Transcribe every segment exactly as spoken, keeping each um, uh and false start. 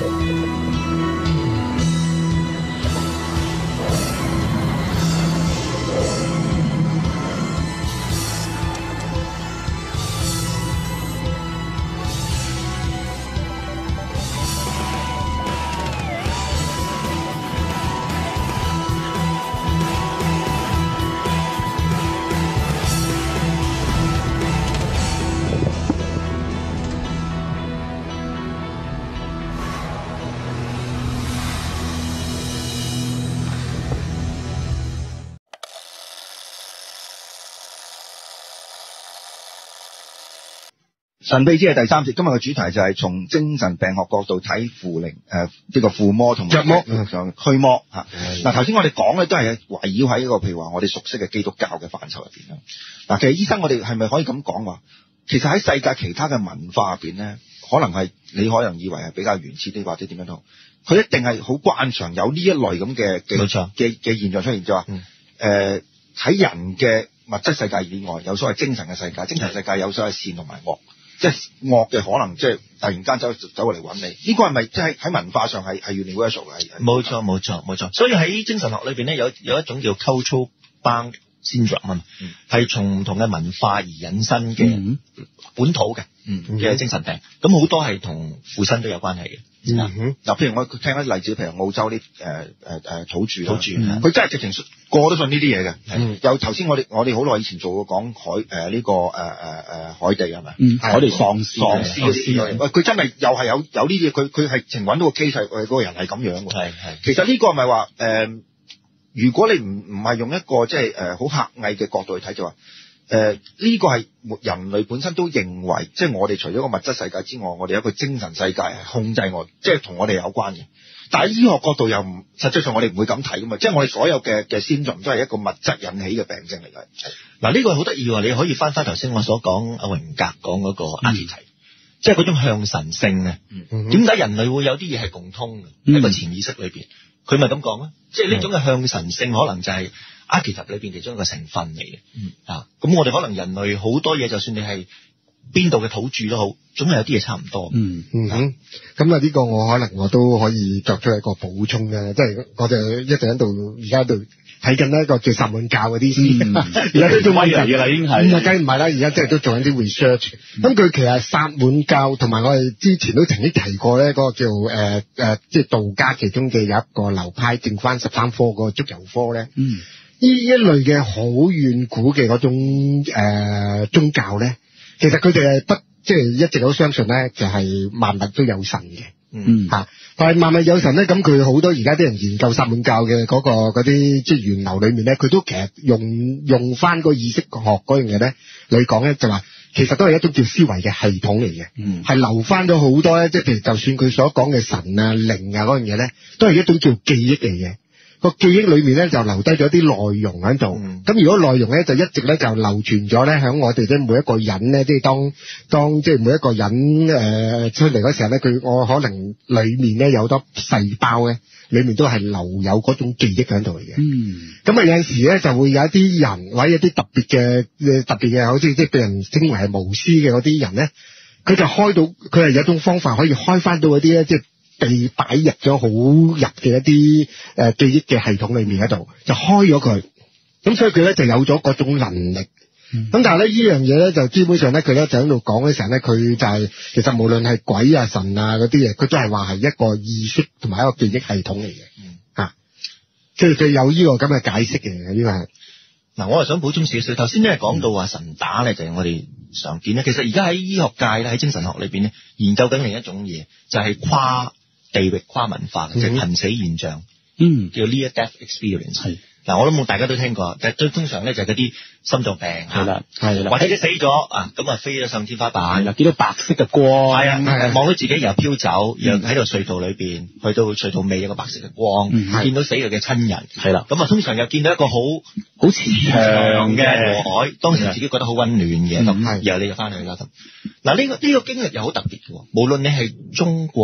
神秘之夜第三節，今日嘅主題就係從精神病學角度睇附靈誒呢個附魔同埋着魔上驅魔嚇。嗱頭先我哋講咧都係圍繞喺一個譬如話我哋熟悉嘅基督教嘅範疇入邊啦。嗱其實醫生我哋係咪可以咁講話？其實喺世界其他嘅文化入邊咧，可能係你可能以為係比較原始啲或者點樣都好，佢一定係好慣常有呢一類咁嘅嘅嘅嘅現象出現咗啊。誒喺人嘅物質世界以外，有所謂精神嘅世界，精神世界有所謂善同埋惡。即係惡嘅可能，即係突然間走走過嚟揾你，呢個係咪即係喺文化上係係 universal 嘅？ 冇錯冇錯冇錯，所以喺精神學裏邊咧有有一種叫 cultural bound syndrome 啊，係從唔同嘅文化而引申嘅本土嘅嘅精神病，咁好多係同附身都有關係嘅。 嗱，譬如我聽一例子，譬如澳洲啲誒誒誒土著， 土著佢真係直情個個都信呢啲嘢嘅。有頭先我哋我哋好耐以前做過講海誒呢個誒誒誒海地係咪？嗯，海地喪屍喪屍嗰啲，喂佢真係又係有有呢啲，佢佢係情揾到個 case 係嗰個人係咁樣喎。係係，其實呢個係咪話誒？如果你唔唔係用一個即係誒好狹隘嘅角度去睇，就話誒呢個係人類本身都認為，即係我哋除咗個物質世界之外，我哋有一個精神世界係控制我，即係同我哋有關嘅。但係醫學角度又唔，實際上我哋唔會咁睇噶嘛，即係我哋所有嘅嘅先進都係一個物質引起嘅病症嚟嘅。 嗱呢個好得意喎，你可以翻翻頭先我所講阿榮格講嗰個 archetype，即係嗰種向神性啊。點解人類會有啲嘢係共通嘅喺個潛意識裏邊？佢咪咁講啊？即係呢種嘅向神性可能就係 archetype 裏邊其中一個成分嚟嘅。嗯啊，咁我哋可能人類好多嘢，就算你係邊度嘅土著都好，總係有啲嘢差唔多。 嗯嗯哼，咁啊呢個我可能我都可以作出一個補充嘅，即係我哋一直喺度而家度睇緊一個叫薩滿教嗰啲書，而家都做威嚟嘅啦，已經係。咁啊梗唔係啦，而家即係都做緊啲 research。咁佢其實薩滿教同埋我哋之前都曾經提過咧，嗰個叫誒誒、呃，即係道家其中嘅有一個流派，正翻十三科嗰個足油科咧。嗯，呢一類嘅好遠古嘅嗰種誒、呃、宗教咧。其實佢哋係不即係一直都相信咧，就係萬物都有神嘅，嗯吓。但係萬物有神咧，咁佢好多而家啲人研究薩滿教嘅嗰、嗰個嗰啲即係源流裏面咧，佢都其實用用翻個意識學嗰樣嘢咧嚟講咧，就話其實都係一種叫思維嘅系統嚟嘅，嗯，係留翻咗好多咧，即係譬如就算佢所講嘅神啊靈啊嗰樣嘢咧，都係一種叫記憶嚟嘅。個記憶裏面咧就留低咗啲內容喺度，咁、嗯、如果內容咧就一直咧就流傳咗咧響我哋即係每一個人咧，即係當當即係每一個人誒、呃、出嚟嗰時候咧，佢我可能裏面咧有好多細胞咧，裏面都係留有嗰種記憶喺度嚟嘅。嗯，咁啊有陣時咧就會有一啲人或者一啲特別嘅特別嘅，好似即係被人稱為係巫師嘅嗰啲人咧，佢就開到佢係有一種方法可以開翻到嗰啲咧即係。被擺入咗好入嘅一啲誒記憶嘅系統裏面喺度，就開咗佢，咁所以佢咧就有咗嗰種能力。咁、嗯、但係咧呢樣嘢咧就基本上咧佢咧就喺度講嘅時候咧，佢就係、是、其實無論係鬼啊神啊嗰啲嘢，佢都係話係一個意識同埋一個記憶系統嚟嘅。嗯，啊，即係佢有呢個咁嘅解釋嘅呢個係。 嗱，我係想補充少少，頭先咧講到話神打咧就係我哋常見咧，其實而家喺醫學界咧喺精神學裏邊咧研究緊另一種嘢，就係、是、跨地域跨文化嘅，即係瀕死現象，嗯，叫 near death experience。係嗱，我諗大家都聽過，但係通常咧就係嗰啲心臟病，係啦，係啦，或者佢死咗啊，咁啊飛咗上天花板，嗱，見到白色嘅光，係啊，望到自己又飄走，又喺度隧道裏邊，去到隧道尾有個白色嘅光，見到死咗嘅親人，係啦，咁啊通常又見到一個好好慈祥嘅和藹，當時自己覺得好溫暖嘅，咁然後你就翻去啦咁。嗱呢個呢個經歷又好特別嘅，無論你係中國。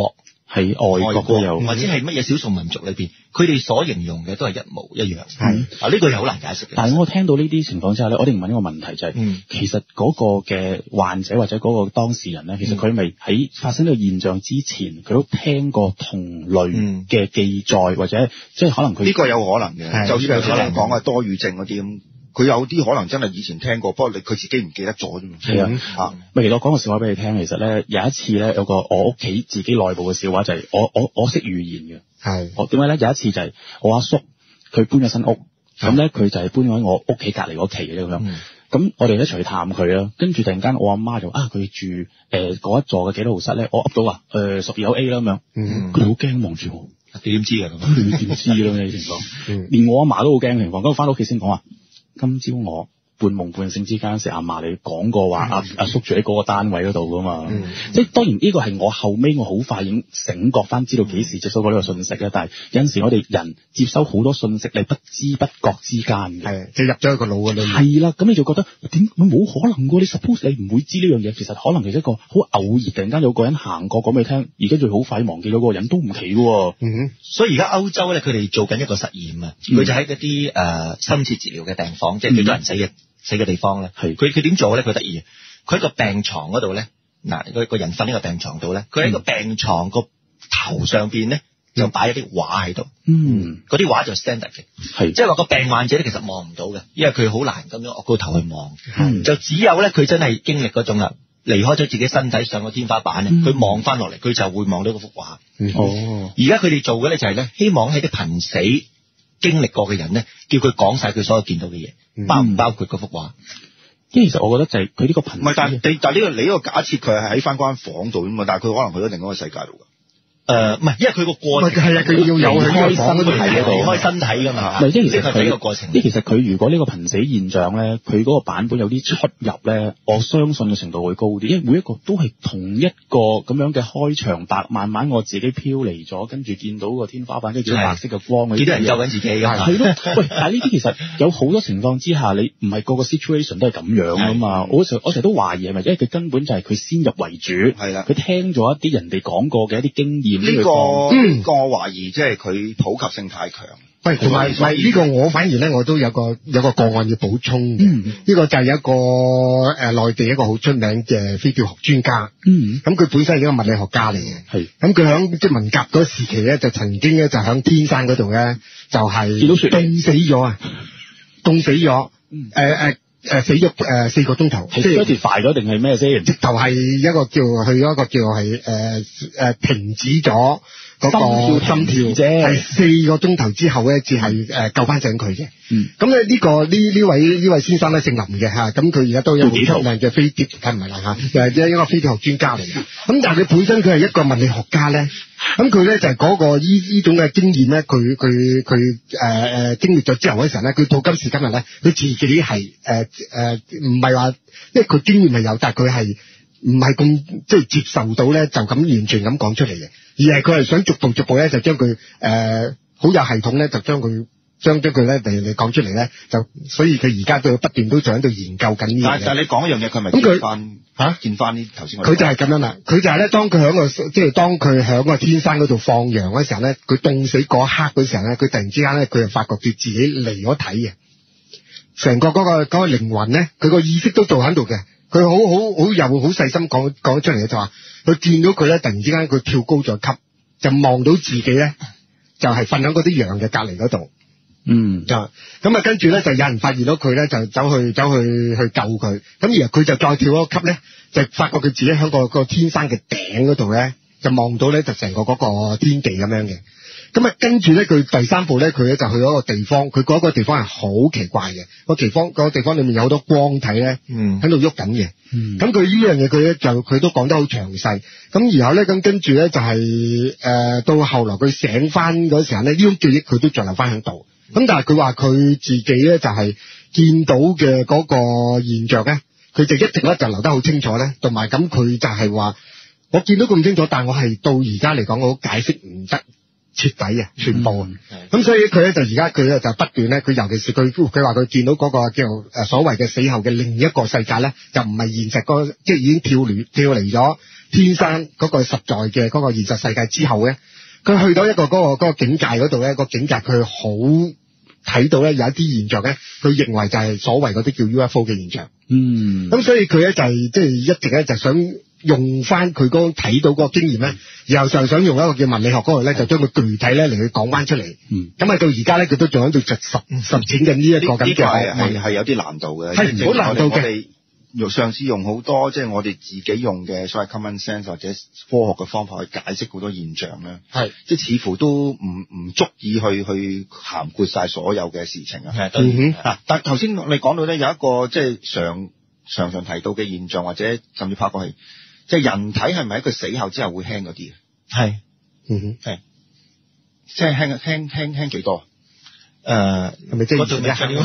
喺外國都有， 或者係乜嘢少數民族裏邊，佢哋所形容嘅都係一模一樣。係啊，呢個又好難解釋嘅。 但係我聽到呢啲情況之下咧，我哋問一個問題就係、是嗯，其實嗰個嘅患者或者嗰個當事人咧，其實佢咪喺發生呢個現象之前，佢都聽過同類嘅記載、嗯，或者即係可能佢呢、 呢個有可能嘅，就算可能講嘅多語症嗰啲咁。佢有啲可能真係以前聽過，不過你佢自己唔記得咗啫嘛。 係啊，啊，咪其實我講個笑話俾你聽。其實咧有一次咧有個我屋企自己內部嘅笑話就係、是、我我我識預言嘅。係。我點解咧？有一次就係我阿叔佢搬咗新屋，咁咧佢就係搬咗喺我屋企隔離嗰期嘅咁樣。咁、嗯、我哋一齊去探佢啦。跟住突然間我阿媽就啊佢住誒嗰、呃、一座嘅幾多號室咧？我噏到話誒十二樓 A 啦咁樣。嗯。佢好驚望住我。 你點知啊？ 你點知啦呢啲情況？嗯。連我阿嫲都好驚嘅情況。咁我翻到屋企先講話。今朝我半夢半醒之間，成阿嫲你講過話，阿、嗯、阿叔住喺嗰個單位嗰度噶嘛，嗯、即係當然呢個係我後尾我好快已經醒覺翻，知道幾時接收過呢個信息咧。但係有陣時我哋人接收好多信息，你不知不覺之間嘅， 係即係入咗一個腦嗰度。 係啦，咁你就覺得點冇可能㗎？你 suppose 你唔會知呢樣嘢，其實可能係一個好偶然，突然間有個人行過講俾你聽，而跟住好快忘記咗嗰個人都唔奇㗎。 嗯， 所以而家歐洲咧，佢哋做緊一個實驗啊，佢、嗯、就喺嗰啲誒深切治療嘅病房，即係幾多人死嘅。嗯死嘅地方咧，係佢佢點做咧？佢得意，佢喺個病床嗰度咧，嗱個個人瞓呢個病床度咧，佢喺個病床個頭上邊咧就擺一啲畫喺度，嗯，嗰啲畫就 standard 嘅，係即係話個病患者咧其實望唔到嘅，因為佢好難咁樣擱高頭去望，嗯，就只有咧佢真係經歷嗰種啦，離開咗自己身體上個天花板咧，佢望翻落嚟，佢就會望到嗰幅畫，嗯，哦，而家佢哋做嘅咧就係咧，希望喺啲瀕死經歷過嘅人咧，叫佢講晒佢所有見到嘅嘢。包唔包括嗰幅畫？ 因為其實我覺得就係佢呢個頻， 唔係，但係但係呢個你呢個假設佢係喺翻間房度啊嘛，但係佢可能去咗另一個世界度㗎。誒、呃，唔係，因為佢個過程係啊，佢要有開身體嗰度，開身體㗎嘛。唔係，即係其實佢呢個過程。即係其實佢如果呢個瀕死現象咧，佢嗰個版本有啲出入咧，我相信嘅程度會高啲，因為每一個都係同一個咁樣嘅開場白，慢慢我自己飄離咗，跟住見到個天花板，跟住白色嘅光，幾多人救緊自己㗎？係咯，喂，但係呢啲其實有好多情況之下，你唔係個個 situation 都係咁樣㗎嘛。我成我成日都懷疑係咪，因為佢根本就係佢先入為主，係啦，佢聽咗一啲人哋講過嘅一啲經驗呢、呢個。 嗯，個我懷疑即係佢普及性太強。 喂，同埋唔係呢個，我反而咧我都有個有個個案要補充嘅。呢、嗯這個就係一個誒內、呃、地一個好出名嘅飛碟學專家。嗯，咁佢本身係一個物理學家嚟嘅。係，咁佢響即係文革嗰個時期咧，就曾經咧就響天山嗰度咧，就係凍死咗啊，凍死咗。嗯，誒、呃、誒。誒，死咗誒四個鐘頭，即係跌快咗定係咩先？ 直頭係一個叫去咗一個叫係誒誒停止咗嗰個心跳啫，係四個鐘頭之後咧，至係誒救翻醒佢嘅。嗯，咁咧呢個呢呢位呢位先生咧姓林嘅吓，咁佢而家都有好出名嘅飛碟，係唔係啦吓？誒，一個飛碟學專家嚟嘅。咁但係佢本身佢係一個物理學家咧，咁佢咧就係嗰個呢呢種嘅經驗咧，佢佢佢誒誒經歷咗之後嗰時候咧，佢到今時今日咧，佢自己係誒誒唔係話，因為佢經驗係有，但係佢係唔係咁即係接受到咧，就咁完全咁講出嚟嘅，而係佢係想逐步逐步咧就將佢誒好有系統咧，就將佢。將咗佢咧嚟嚟講出嚟咧，就所以佢而家都不斷都仲喺度研究緊呢樣嘢。但係你講一樣嘢，佢咪見翻嚇見翻呢頭先我。佢就係咁樣啦，佢就係咧，當佢喺個即係當佢喺個天山嗰度放羊嗰時候咧，佢凍死嗰一刻嗰時候咧，佢突然之間咧，佢就發覺佢自己離咗體嘅，成個嗰個嗰個靈魂咧，佢個意識都做喺度嘅。佢好好好又好細心講講出嚟嘅就話，佢見到佢咧，突然之間佢跳高咗級，就望到自己咧，就係瞓喺嗰啲羊嘅隔離嗰度。嗯，就咁啊，跟住咧就有人發現到佢咧，就走去走去去救佢，咁而佢就再跳一個級咧，就發覺佢自己喺個個天山嘅頂嗰度咧，就望到咧就成個嗰個天地咁樣嘅。咁啊，跟住咧佢第三步咧，佢咧就去咗一個地方，佢嗰個地方係好奇怪嘅，個地方、個地方裏面有好多光體咧，嗯，喺度喐緊嘅，嗯，咁佢呢樣嘢佢咧就佢都講得好詳細，咁然後咧咁跟住咧就係、是、誒、呃、到後來佢醒翻嗰時候咧，呢種記憶佢都仲留翻喺度。咁但係佢話佢自己咧就係見到嘅嗰個現象咧，佢就一直咧就留得好清楚咧，同埋咁佢就係話我見到咁清楚，但係我係到而家嚟講我解釋唔得徹底嘅全部啊。咁、嗯、所以佢咧就而家佢咧就不斷咧，佢尤其是佢佢話佢見到嗰個叫誒所謂嘅死後嘅另一個世界咧，就唔係現實嗰，即係已經跳離跳離咗天生嗰個實在嘅嗰個現實世界之後咧，佢去到一個嗰、嗰個嗰、嗰個境界嗰度咧，嗰個境界佢好睇到咧有一啲現象咧，佢認為就係所謂嗰啲叫 U F O 嘅現象。嗯，咁所以佢咧就係即係一直咧就想用翻佢嗰睇到嗰個經驗咧，然後就想用一個叫物理學嗰度咧，就將佢具體咧嚟去講翻出嚟。嗯，咁啊到而家咧佢都仲喺度實實實踐緊呢一個咁嘅學問， 係係有啲難度嘅， 係好難度嘅。 用上次用好多即係、就是、我哋自己用嘅所謂 common sense 或者科學嘅方法去解釋好多現象咧，係即係似乎都唔唔足以去去涵括晒所有嘅事情啊。係，嗯哼。但係頭先你講到咧有一個即係常常常提到嘅現象，或者甚至發覺係即係人體係咪喺佢死後之後會輕嗰啲啊？係，嗯哼，係，即係輕輕輕輕幾多？誒，係咪即係係咯，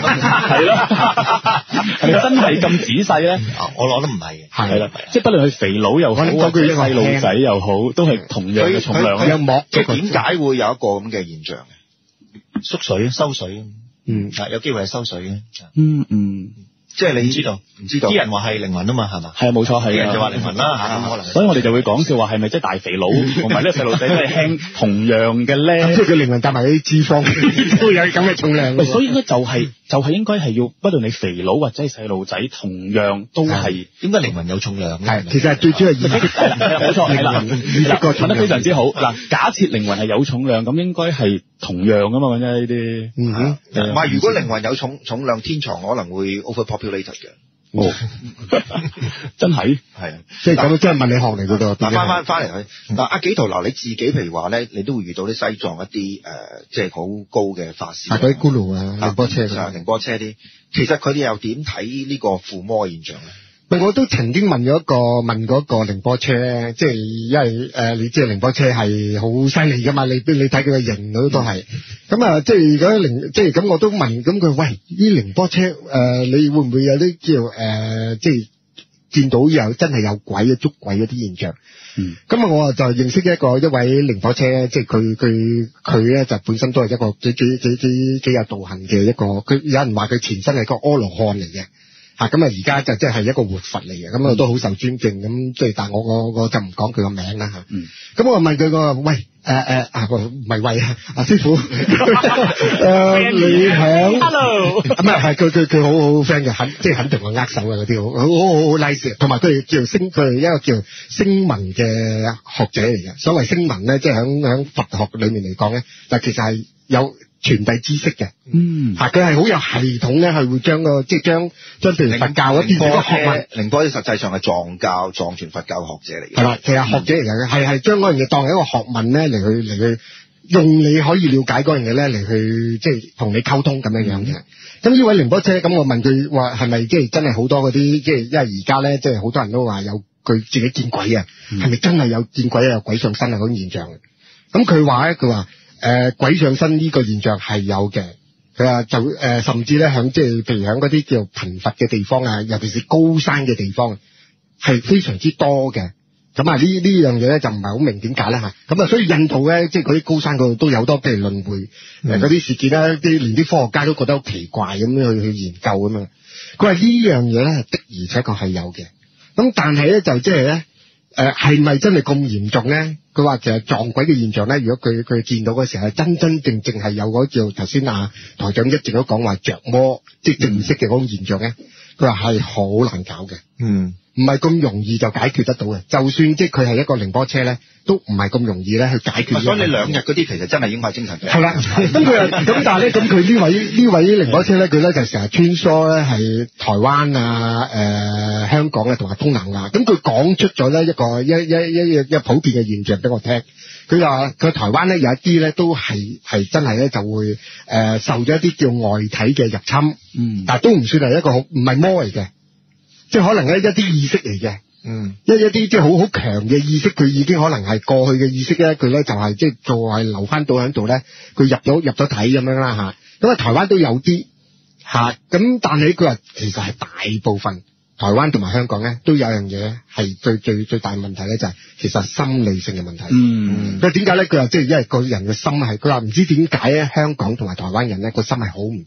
係咪真係咁仔細咧？ 我我都唔係嘅， 係啦，即係不論係肥佬又好，或者細路仔又好，都係同樣嘅重量。 有膜，即係點解會有一個咁嘅現象嘅？縮水、收水，嗯，啊，有機會係收水嘅， 嗯嗯。 即係你知道，唔知道？啲人話係靈魂啊嘛，係嘛？ 係啊，冇錯，係啊。啲人就話靈魂啦嚇，咁可能。 所以我哋就會講笑話係咪即係大肥佬同埋呢個細路仔都係輕同樣嘅咧？ 即係佢靈魂搭埋啲脂肪都有咁嘅重量。 所以應該就係就係應該係要，不論你肥佬或者係細路仔，同樣都係。點解靈魂有重量咧？ 係，其實係最主要係意識。 冇錯，係啦，意識個問得非常之好。嗱，假設靈魂係有重量，咁應該係同樣噶嘛？講真呢啲。 嗯哼。 唔係，如果靈魂有重重量，天床可能會 overpopulated 嘅。 哦，真係係啊， 即係咁，即係物理學嚟嗰度。 嗱，翻翻翻嚟去嗱，阿紀陶嗱，你自己譬如話咧，你都會遇到啲西藏一啲誒、呃，即係好高嘅法師， 嗰啲咕嚕啊、寧波車啊、 寧波車啲，其實佢哋又點睇呢個附魔現象咧？ 我都曾經問咗一個問嗰個寧波車咧，即係因為誒、呃，你知寧波車係好犀利噶嘛？你你睇佢個型都都係咁啊！即係嗰啲寧，即係咁我都問，咁佢喂啲寧波車誒、呃，你會唔會有啲叫誒、呃，即係見到有真係有鬼啊捉鬼嗰啲現象？嗯，咁啊，我就認識一個一位寧波車，即係佢佢佢咧就本身都係一個幾幾幾幾幾有道行嘅一個，佢有人話佢前身係個阿羅漢嚟嘅。吓咁啊！而家就即係一個活佛嚟嘅，咁啊都好受尊敬，咁即係但係我我我就唔講佢個名啦吓。嗯。咁我問佢個喂誒誒啊唔係喂啊阿師傅，誒你響 Hello，唔係係佢佢佢好好 friend 嘅，肯即係肯同我握手嘅嗰啲，好好好好 nice， 同埋佢叫聲，佢係一個叫聲聞嘅學者嚟嘅。所謂聲聞咧，即係響響佛學裏面嚟講咧，但其實係有傳遞知識嘅，嗯，吓佢係好有系統咧，係會將個即係將將譬如佛教一啲嘅學問， 寧波啲實際上係藏教藏傳佛教嘅學者嚟嘅， 係啦，其實學者嚟嘅，係係將嗰樣嘢當係一個學問咧嚟去嚟去用你可以了解嗰樣嘢咧嚟去即係同你溝通咁樣樣嘅。咁呢、嗯、位寧波車，咁我問佢話係咪即係真係好多嗰啲即係因為而家咧即係好多人都話有佢自己見鬼啊，係咪、嗯、真係有見鬼啊有鬼上身啊嗰種現象？咁佢話咧佢話。誒、呃，鬼上身呢個現象係有嘅，佢話就誒、呃，甚至咧響即係，譬如響嗰啲叫貧乏嘅地方啊，尤其是高山嘅地方，係非常之多嘅。咁啊，呢呢樣嘢咧就唔係好明點解啦吓。咁啊，所以印度咧，即係嗰啲高山嗰度都有好多譬如輪迴誒嗰啲事件啦，啲連啲科學家都覺得好奇怪咁樣去去研究咁樣。佢話呢樣嘢咧的而且確係有嘅。咁但係咧就即係咧。誒，係咪、呃、真係咁嚴重咧？佢話其實撞鬼嘅現象咧，如果佢佢見到嘅時候，係真真正正係有嗰叫頭先啊台長一直都講話着魔，即係正式嘅嗰種現象咧。佢話係好難搞嘅，嗯，唔係咁容易就解決得到嘅。就算即係佢係一個寧波車咧，都唔係咁容易咧去解決。 所以你兩日嗰啲其實真係應該係精神病。 係啦，咁佢咁但係咧，咁佢呢位呢位寧波車咧，佢咧就成日穿梭咧係台灣啊、誒、呃、香港啊同埋東南亞。咁佢講出咗咧一個一一一一一普遍嘅現象俾我聽。佢話佢台灣咧有一啲咧都係係真係咧就會誒、呃、受咗一啲叫外體嘅入侵，嗯，但係都唔算係一個好唔係魔嚟嘅，即係可能咧一啲意識嚟嘅，嗯，一一啲即係好好強嘅意識，佢已經可能係過去嘅意識咧，佢咧就係即係做係留翻到喺度咧，佢入咗入咗體咁樣啦吓，咁啊台灣都有啲吓，咁但係佢話其實係大部分。台灣同埋香港咧，都有樣嘢係最最最大問題咧，就係其實心理性嘅問題。嗯，佢點解咧？佢話即係因為個人嘅心係，佢話唔知點解咧，香港同埋台灣人咧個心係好唔定嘅。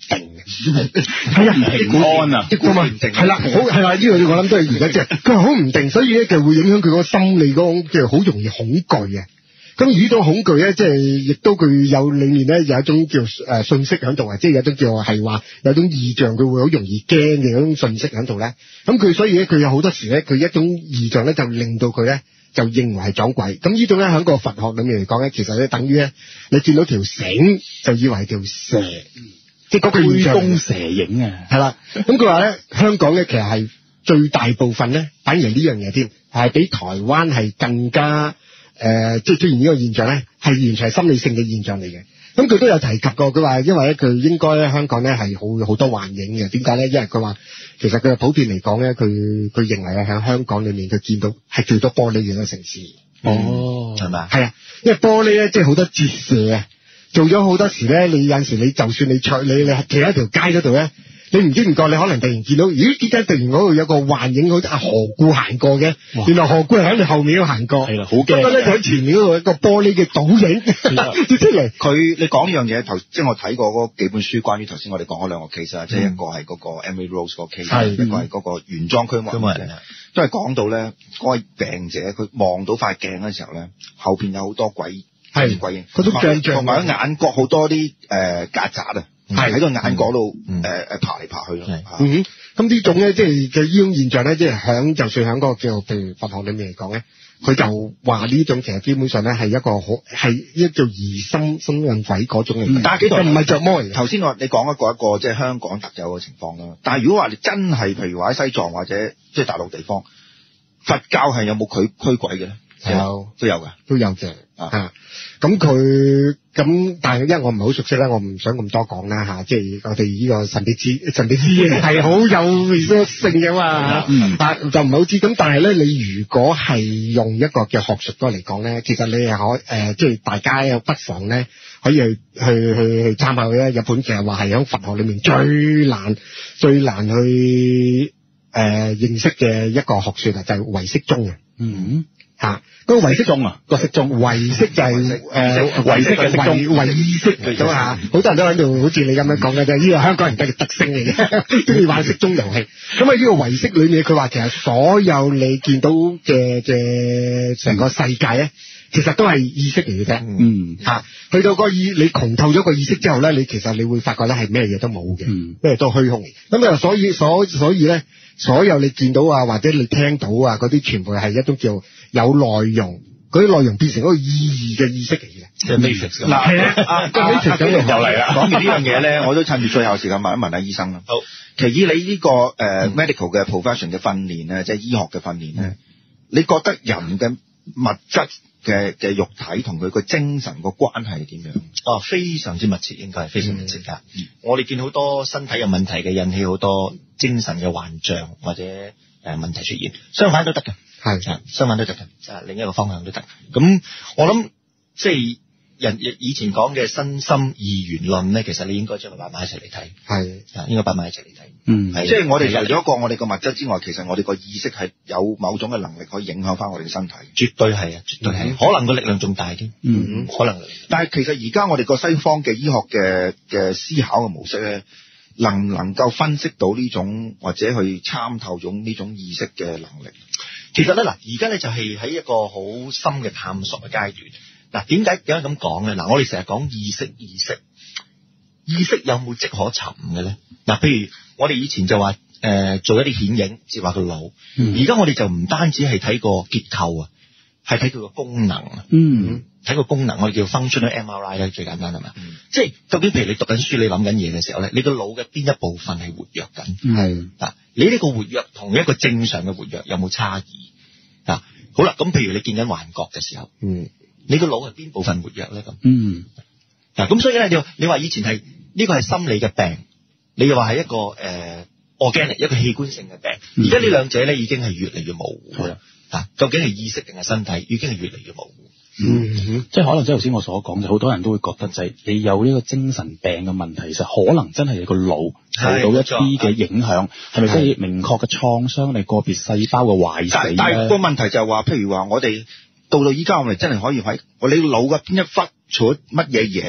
係啊， 平安啊， 同埋係啦，好係啦，呢個我諗都係而家即係佢好唔定，所以咧就會影響佢嗰個心理嗰種即係好容易恐懼嘅。咁而呢種恐懼咧，即係亦都佢有裏面咧有一種叫誒信息喺度啊，即係有一種叫係話有種異象，佢會好容易驚嘅嗰種信息喺度咧。咁佢所以咧，佢有好多時咧，佢一種異象咧就令到佢咧就認為係撞鬼。咁呢種咧喺個佛學裏面嚟講咧，其實咧等於咧你見到條繩就以為係條蛇，即係嗰個現象。杯弓蛇影啊，係啦。咁佢話咧，香港咧其實係最大部分咧，反而係呢樣嘢添，係比台灣係更加。誒、呃，即係出現呢個現象咧，係完全係心理性嘅現象嚟嘅。咁佢都有提及過，佢話因為咧佢應該咧香港咧係好好多幻影嘅。點解咧？因為佢話其實佢普遍嚟講咧，佢佢認為喺香港裏面佢見到係最多玻璃嘅一個城市。 哦，係咪？ 係啊，因為玻璃咧即係好多折射啊，做咗好多時咧，你有陣時你就算你坐你你企喺條街嗰度咧。你唔知唔覺，你可能突然見到，咦？點解突然嗰度有個幻影，好似阿何故行過嘅？原來何故係喺你後面都行過。係啦，好驚。不過咧，就喺前面嗰度一個玻璃嘅倒影跌出嚟。 佢你講呢樣嘢，頭即係我睇過嗰幾本書，關於頭先我哋講嗰兩個 case 啊、嗯，即係一個係嗰個 Emily Rose 個 case，一個係嗰個原裝驅魔人，都係講到咧嗰位病者，佢望到塊鏡嘅時候咧，後邊有好多鬼係鬼影， 嗰種像像， 同埋眼角好多啲誒曱甴啊。係喺個眼角度，誒、嗯、誒、呃、爬嚟爬去咯。 嗯，咁呢種咧，即係嘅呢種現象咧，即係響就算響嗰個叫做譬如佛學裏面嚟講咧，佢就話呢種其實基本上咧係一個好係一叫疑心生印鬼嗰種嚟、嗯。但係幾代唔係着魔嚟。 頭先我你講一個一個即係香港特有嘅情況啦。但係如果話你真係譬如話喺西藏或者即係大陸地方，佛教係有冇驅驅鬼嘅咧？ 有都有嘅， 都有嘅啊。咁佢咁，但係因為我唔係好熟悉啦，我唔想咁多講啦吓。即係我哋呢個神秘之神秘之係好有性嘅嘛，嗯，但就唔係好知。咁但係咧，你如果係用一個嘅學術嗰嚟講咧，其實你係可誒、呃，即係大家有不妨咧，可以去去去去參考咧。日本其實話係喺佛學裏面最難最難去誒、呃、認識嘅一個學說啊，就係唯識宗嘅，嗯。吓、啊，嗰、那個唯識宗啊，個識宗唯識就係誒唯識嘅唯唯意識嚟咗吓，好多人都喺度好似你咁樣講嘅啫，呢個香港人嘅特性嚟嘅，中意玩識宗遊戲。咁啊呢個唯識裏面，佢話其實所有你見到嘅嘅成個世界咧，其實都係意識嚟嘅啫。嗯，吓、啊，去到個意，你窮透咗個意識之後咧，你其實你會發覺咧係咩嘢都冇嘅，咩、嗯、都虛空。咁啊，所以所所以咧，所有你見到啊或者你聽到啊嗰啲，全部係一種叫有內容，嗰啲內容變成嗰個意義嘅意識嚟嘅， 即係 Matrix 咁。 嗱，係啊，個 Matrix 咁又嚟啦。講完呢樣嘢咧，我都趁住最後時間問一問阿醫生啦。好，其實以你呢、這個誒、呃嗯、medical 嘅 profession 嘅訓練咧，即係醫學嘅訓練咧、嗯，你覺得人嘅物質嘅嘅肉體同佢個精神個關係係點樣？ 哦，非常之密切，應該係非常密切㗎、嗯。我哋見好多身體有問題嘅，引起好多精神嘅幻象或者誒問題出現，相反都得嘅。係，相反都得嘅，啊，另一個方向都得。咁我諗，即係人以前講嘅身心二元論咧，其實你應該將佢擺埋一齊嚟睇。係，啊，應該擺埋一齊嚟睇。嗯，係。即係我哋除咗個我哋個物質之外，其實我哋個意識係有某種嘅能力可以影響翻我哋嘅身體。絕對係啊，絕對係、嗯。可能個力量仲大啲。嗯，可能。但係其實而家我哋個西方嘅醫學嘅嘅思考嘅模式咧，能唔能夠分析到呢種或者去參透種呢種意識嘅能力？其實咧，嗱，而家咧就係喺一個好深嘅探索嘅階段。嗱，點解點解咁講咧？嗱，我哋成日講意識，意識，意識有冇迹可尋嘅咧？嗱，譬如我哋以前就話誒、呃、做一啲顯影，即係話個腦。而家我哋就唔單止係睇個結構啊，係睇佢個功能啊。嗯，睇個功能，我哋叫 functional M R I 咧，最簡單係咪？嗯，即係究竟譬如你讀緊書，你諗緊嘢嘅時候咧，你個腦嘅邊一部分係活躍緊？係嗱。你呢個活躍同一個正常嘅活躍有冇差異？嗱，好啦，咁譬如你見緊幻覺嘅時候，嗯，你個腦係邊部分活躍咧？咁，嗯，嗱，咁所以咧，你你話以前係呢個係心理嘅病，你又話係一個誒 organic 一個器官性嘅病，而家呢兩者咧已經係越嚟越模糊。係啊，嗱，究竟係意識定係身體，已經係越嚟越模糊。嗯，嗯，即係可能即係頭先我所講，就好多人都會覺得就係你有呢個精神病嘅問題，其實可能真係你個腦受到一啲嘅影響，係咪即係明確嘅創傷，你個別細胞嘅壞死咧？但係個問題就係話，譬如話我哋到到依家，我哋真係可以喺我哋腦嘅邊一忽做乜嘢嘢，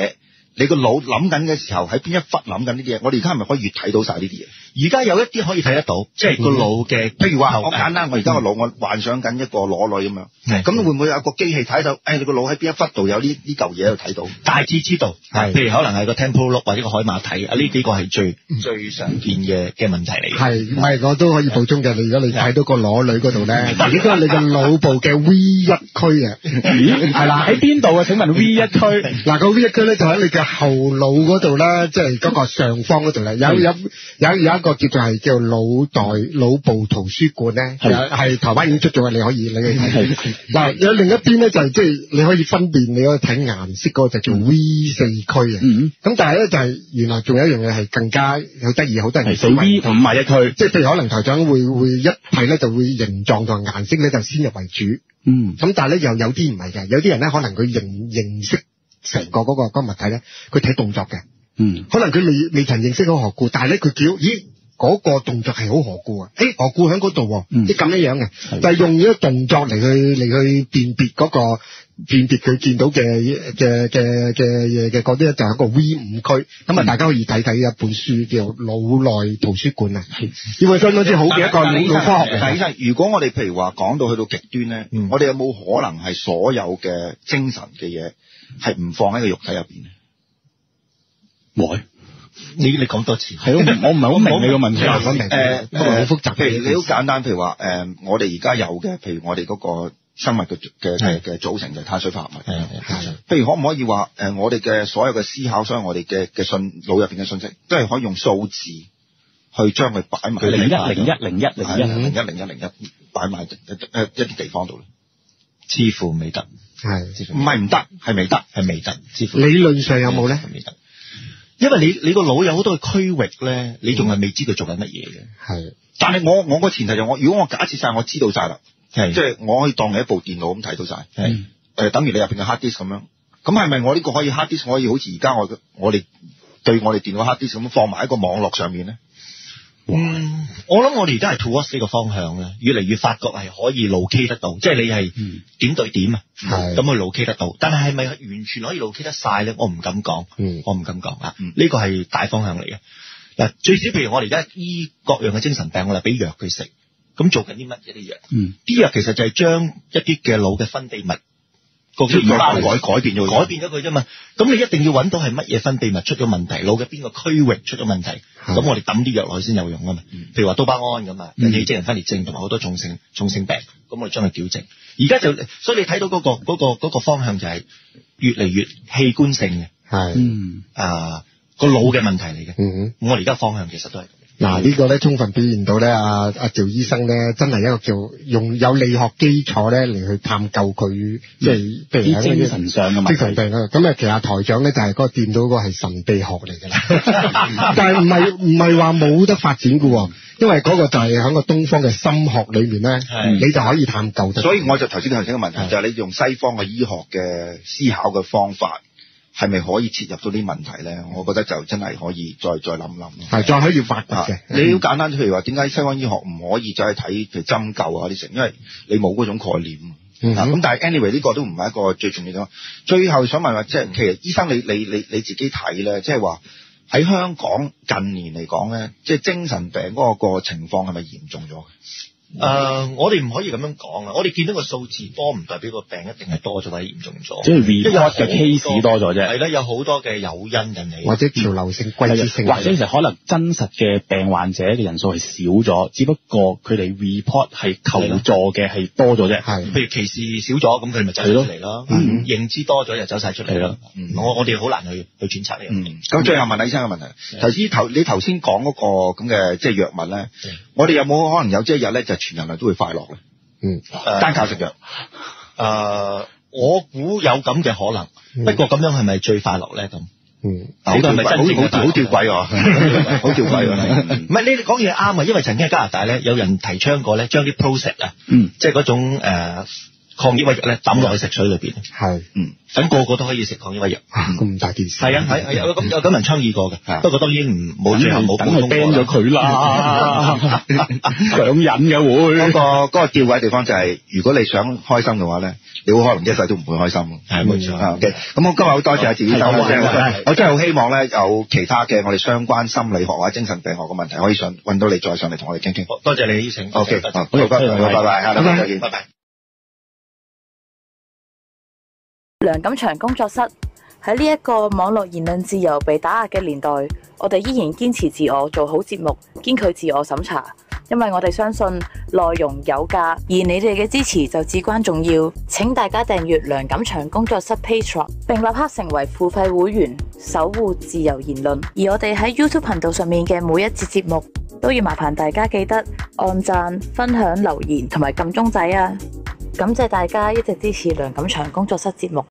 你個腦諗緊嘅時候喺邊一忽諗緊呢啲嘢？我哋而家係咪可以越睇到晒呢啲嘢？ 而家有一啲可以睇得到，即係個腦嘅， 譬如話我簡單，我而家個腦我幻想緊一個裸女咁樣，咁會唔會有個機器睇到？誒，你個腦喺邊一忽度有呢呢嚿嘢喺度睇到？ 大致知道，係，譬如可能係個 temporal lobe 或者個海馬體啊，呢幾個係最最常見嘅嘅問題嚟嘅。 係，唔係我都可以補充嘅。你如果你睇到個裸女嗰度咧，應該係你個腦部嘅 V 一區啊，係啦，喺邊度啊？請問 V 一區嗱個 V 一區咧就喺你嘅後腦嗰度咧，即係嗰個上方嗰度咧，有有有有。一個叫做係叫腦袋腦部圖書館咧，係台灣已經出咗嘅，你可以你可以睇。嗱有另一邊咧就係即係你可以分辨，你可以睇顏色嗰個就叫 V 四區啊。咁、嗯、但係咧就係、是、原來仲有一樣嘢係更加好得意，好多人係 V 五十一區， 即係譬如可能台長會會一睇咧就會形狀同顏色咧就先入為主。嗯，咁但係咧又有啲唔係嘅，有啲人咧可能佢認認識成個嗰、那個嗰個物體咧，佢睇動作嘅。嗯，可能佢未未曾認識到何故，但係咧佢叫咦嗰、那個動作係好何故啊？誒何故喺嗰度，即咁樣樣嘅，就係、是、用呢個動作嚟去嚟去辨別嗰、那個辨別佢見到嘅嘅嘅嘅嘢嘅嗰啲咧，就係一個 V 五區。咁啊，大家可以睇睇一本書叫《腦內圖書館》啊，呢個相當之好嘅一個腦科學。 但係如果我哋譬如話講到去到極端咧、嗯，我哋有冇可能係所有嘅精神嘅嘢係唔放喺個肉體入邊咧？ 喂， 你你講多次， 係咯，我唔係好明你個問題。 我明，誒，不過好複雜。譬如你好簡單，譬如話，誒、呃，我哋而家有嘅，譬如我哋嗰個生物嘅嘅嘅嘅組成就係碳水化合物。係係。譬如可唔可以話，誒、呃，我哋嘅所有嘅思考，所有我哋嘅嘅信腦入邊嘅信息，都係可以用數字去將佢擺埋零一零一零一零一零一零一零一擺埋誒一啲地方度咧， 似乎未得。 係， 唔係唔得，係未得， 係未得。似乎理論上有冇咧？ 未得。因為你你個腦有好多嘅區域咧，你仲係未知佢做緊乜嘢嘅。係， 但係我我個前提就我，如果我假設晒我知道晒啦，係，即係我可以當你一部電腦咁睇到晒，係，誒、呃，等於你入邊嘅 hard disk 咁樣，咁係咪我呢個可以 hard disk 可以好似而家我我哋對我哋電腦 hard disk 咁放埋喺個網絡上面咧？ 嗯，我諗我哋而家係 towards 呢個方向咧，越嚟越發覺係可以 locate 得到，即係你係點對點啊，咁去 locate 得到。但係係咪完全可以 locate 得晒咧？我唔敢講，我唔敢講啊。呢個係大方向嚟嘅。嗱，最少譬如我哋而家醫各樣嘅精神病，我哋俾藥佢食，咁做緊啲乜嘢啲藥？嗯，啲藥其實就係將一啲嘅腦嘅分泌物。個改改變咗，改變咗佢啫嘛。咁你一定要揾到係乜嘢分泌物出咗問題，腦嘅邊個區域出咗問題，咁我哋抌啲藥落去先有用啊嘛。譬如話多巴胺咁啊，引起精神分裂症同埋好多重性重性病，咁我哋將佢矯正。而家就所以你睇到嗰、嗰個嗰、嗰個嗰個方向就係越嚟越器官性嘅，係嗯啊個腦嘅問題嚟嘅。嗯，我哋而家方向其實都係。 嗱、這個、呢個咧充分表現到咧，阿阿趙醫生咧真係一個叫用有理學基礎咧嚟去探究佢，即係譬如精神上嘅問題。精神病啊， 咁啊，其實台長咧就係嗰個掂到嗰個係神秘學嚟㗎啦，但係唔係唔係話冇得發展㗎，因為嗰個就係喺個東方嘅心學裏面咧，你就可以探究得。 所以我就頭先頭先嘅問題就係、是、你用西方嘅醫學嘅思考嘅方法。係咪可以切入到啲問題咧？我覺得就真係可以再再諗諗。 係再可以發掘嘅。 你好簡單，譬如話點解西方醫學唔可以再去睇譬如針灸啊啲成？因為你冇嗰種概念。咁、嗯、但係 anyway 呢個都唔係一個最重要嘅。最後想問話，即係其實醫生你你你你自己睇咧，即係話喺香港近年嚟講咧，即係精神病嗰個個情況係咪嚴重咗？ 誒、呃，我哋唔可以咁樣講啊！我哋見到個數字多唔代表個病一定係多咗或者嚴重咗。 即係 report 嘅 case 多咗啫。係啦，有好多嘅誘因引起， 或者潮流性、季節性， 或者其實可能真實嘅病患者嘅人數係少咗，只不過佢哋 report 係求助嘅係多咗啫。係，譬如歧視少咗，咁佢咪走出嚟咯。嗯，認知多咗就走晒出嚟咯。嗯，我我哋好難去去揣測呢樣嘢。 咁、嗯、最後問下醫生嘅問題，頭先頭你頭先講嗰個咁嘅即係藥物咧，我哋有冇可能有即係一日咧就全人類都會快樂咧？嗯，單靠食藥。誒、 呃，我估有咁嘅可能，嗯、不過咁樣係咪最快樂咧？咁，嗯，好係咪真正好好吊詭喎？好吊詭喎！唔係你哋講嘢啱啊，因為曾經喺加拿大咧，有人提倡過咧，將啲 Prozac 啊，嗯，即係嗰種誒。呃抗抑鬱藥咧抌落去食水裏邊， 係， 嗯，等個個都可以食抗抑鬱藥， 咁大件事， 係啊係係有咁有咁人倡議過嘅，不過當然唔冇最後冇等佢 ban 咗佢啦，上癮嘅會。 嗰個嗰個吊詭地方就係，如果你想開心嘅話咧，你好可能一世都唔會開心。 係冇錯。 OK，咁我今日好多謝阿趙醫生，我真係好希望咧有其他嘅我哋相關心理學或者精神病學嘅問題可以上揾到你再上嚟同我哋傾傾。 多謝你邀請。 OK，好，拜拜，拜拜，下次再見，拜拜。 梁錦祥工作室。喺呢一個網絡言論自由被打壓嘅年代，我哋依然堅持自我，做好節目，堅拒自我審查，因為我哋相信內容有價，而你哋嘅支持就至關重要。請大家訂閱梁錦祥工作室 Patreon， 並立刻成為付費會員，守護自由言論。而我哋喺 YouTube 頻道上面嘅每一節節目，都要麻煩大家記得按讚、分享、留言同埋撳鐘仔啊！感謝大家一直支持梁錦祥工作室節目。